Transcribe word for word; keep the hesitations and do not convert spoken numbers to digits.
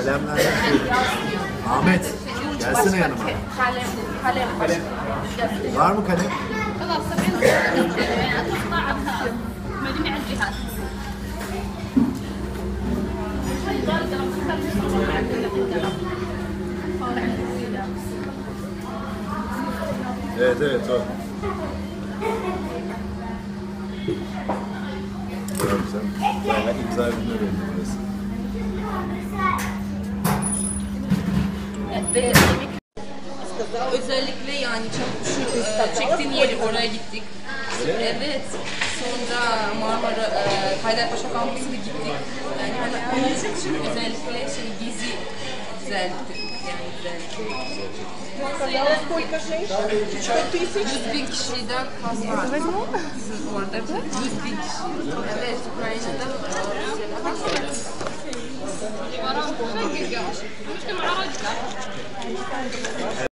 Kalemlerden şey. Ahmet, gelsene yanıma. Kalem, kalem, kalem. Var mı kalem? Evet, evet o. Çok güzel. Bayağı imza ürünü öğrendim burası. Ve özellikle yani şu e, çektiğin yeri oraya gittik. Evet. Sonra Marmara e, Haydarpaşa kampüsüne gittik. Yani hani onun için özellikle şey gezi güzellikti. Yani güzellikti. yüz bin kişiden fazla var. Siz orada yüz bin kişi. Evet, Ukrayna'da.